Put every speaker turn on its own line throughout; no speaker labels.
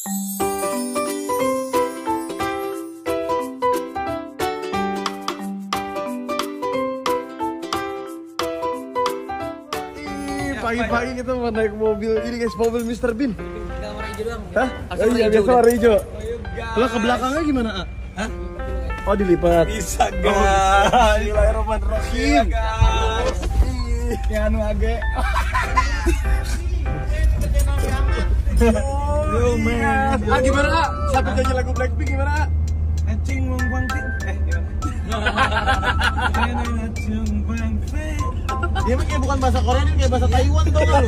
Pagi-pagi kita mau naik mobil ini guys, mobil Mr. Bean.
Tinggal warna hijau doang.
Hah? Oh iya, biasa warna hijau. Kalau ke belakangnya gimana, A?
Hah?
Oh, dilipat.
Bisa guys.
Bismillahirrahmanirrahim.
Ya anu age.
Oh man. Ah, gimana, A? Sampai nyanyi lagu Blackpink gimana, A?
Acing wong bangting.
Dia kayak bukan bahasa Korea, ini kayak bahasa Taiwan tuh lu.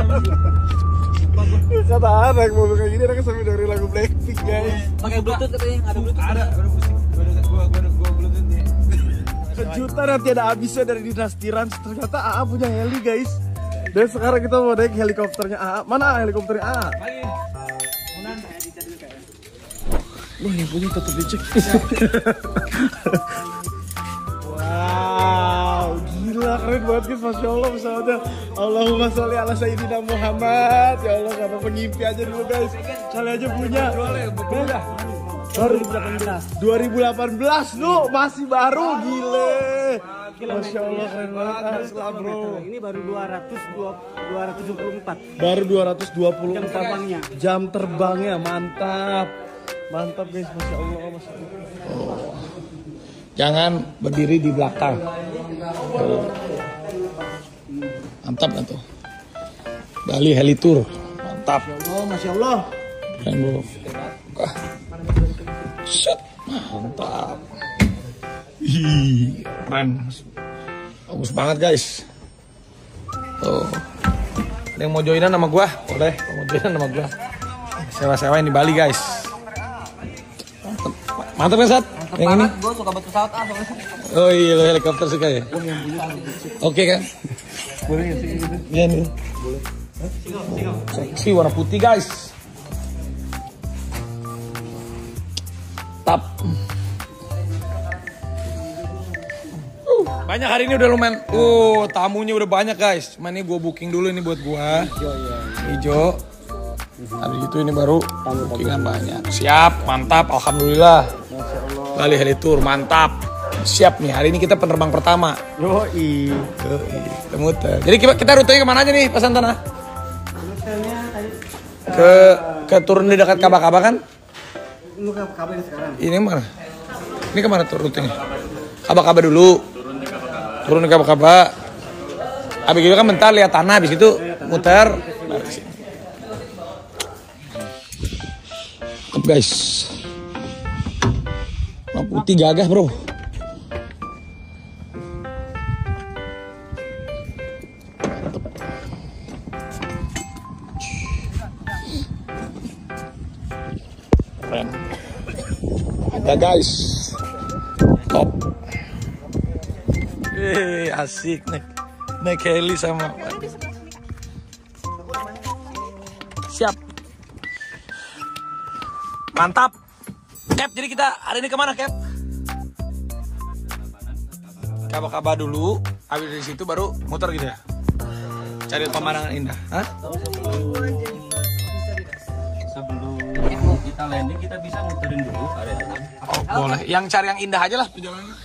Kata anak mobil kayak gini, anaknya sampai dari lagu Blackpink guys.
Pakai Bluetooth katanya, ada Bluetooth.
Ada musik. Gua Bluetooth nih.
Kejutan yang tiada habisnya dari Dinasti Rans, ternyata AA punya heli guys. Dan sekarang kita mau naik helikopternya AA. Mana helikopternya AA?
Lagi. Munan saya dicek dulu kayaknya.
Wah, yang punya tetap dicek. Wow, gila keren banget guys, masya Allah pesawatnya. Allahumma sholli ala sayyidina Muhammad. Ya Allah, karena pengimpi aja dulu guys. Kali aja punya. Baru 2018 lu masih baru, gile. Masya Allah keren banget bro.
Ini baru 224.
Baru 224
Jam terbangnya.
jam terbangnya, mantap. Mantap guys, masya Allah, masya Allah.
Jangan berdiri di belakang. Mantap kan tuh. Bali Heli Tour. Mantap.
Oh, masya Allah.
Keren bro. Set. Mantap. Ih, keren. Bagus banget guys. Tuh. Ada yang mau joinan sama gua? Boleh. Mau joinan sama gua. Sewa-sewain di Bali guys. Mantap kan, Sat? Yang ini?
Gue suka banget pesawat soalnya.
Oh iya, lo helikopter suka ya? Oke kan?
Boleh nggak sih gitu?
Iya nih. Boleh. Seksi warna putih guys. Tap. Banyak hari ini udah lumayan. Tamunya udah banyak guys. Cuman ini gue booking dulu ini buat gua. Hijau. Habis itu ini baru bookingan banyak. Siap, mantap, alhamdulillah. Bali Heli Tour, mantap. Siap nih, hari ini kita penerbang pertama.
Yoi.
Kita muter. Jadi kita rutenya kemana aja nih, Pak Santana? Ke turun di dekat Kaba-Kaba kan?
Lu ke Kaba sekarang.
Ini mana? Ini kemana tuh rutenya? Kaba-Kaba dulu. Turun di Kaba-Kaba. Habis itu kan bentar lihat tanah, habis itu muter. Balik sini. Mantap guys. Warna putih gagah bro. Keren. Ada guys. Top. Asik naik heli sama. Siap. Mantap. Cap, jadi kita hari ini kemana, Cap? Kaba-Kaba dulu, habis dari situ baru muter gitu ya? Cari pemandangan indah. Hah?
Sebelum kita landing kita bisa muterin dulu area.
Oh, boleh. Yang cari yang indah aja lah perjalanannya.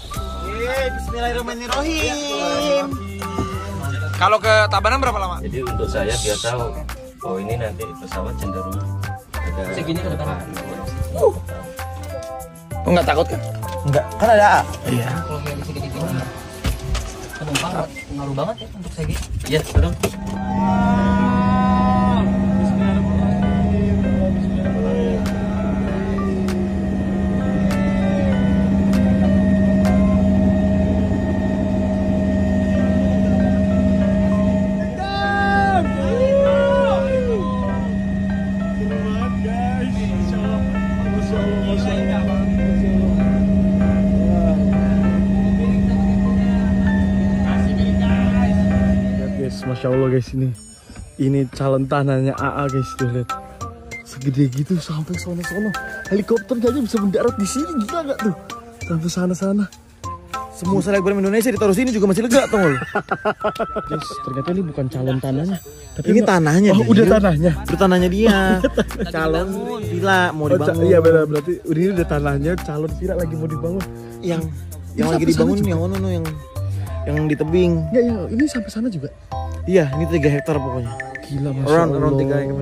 Bismillahirrahmanirrahim.
Kalau ke Tabanan berapa lama?
Jadi untuk saya biar tahu, oh ini nanti pesawat cenderung ada
Segini ke depan.
Lu nggak takut kan?
Enggak, kan ada A.
Iya.
Kalau kayak segini gini, penumpang ngaruh banget ya untuk segi.
Iya, betul.
Masya Allah guys, ini calon tanahnya AA guys, tuh lihat segede gitu sampai sono-sono, helikopter aja bisa mendarat di sini, gila nggak tuh sampai sana-sana. Semua selebgram Indonesia ditaruh sini juga masih lega tau lu. Guys, ternyata ini bukan calon tanahnya. Tapi ini tanahnya. Oh, udah tanahnya. Udah tanahnya dia. Calon villa mau dibangun. Iya benar, berarti ini udah tanahnya, calon villa lagi mau dibangun. Yang lagi dibangun yang ono yang di tebing. Ya, ini sampai sana juga. Iya, ini 3 hektar pokoknya. Gila, Masya Allah. Around 3 hektar.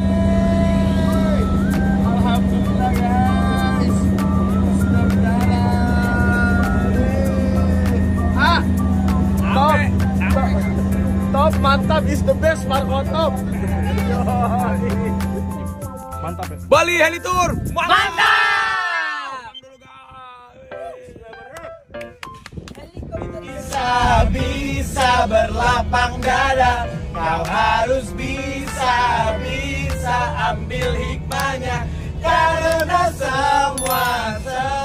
Alhamdulillah guys. Top, mantap, is the best, Marco top. Mantap ya.
Bali Heli Tour. Mantap.
Bisa berlapang dada, kau harus bisa ambil hikmahnya, karena semua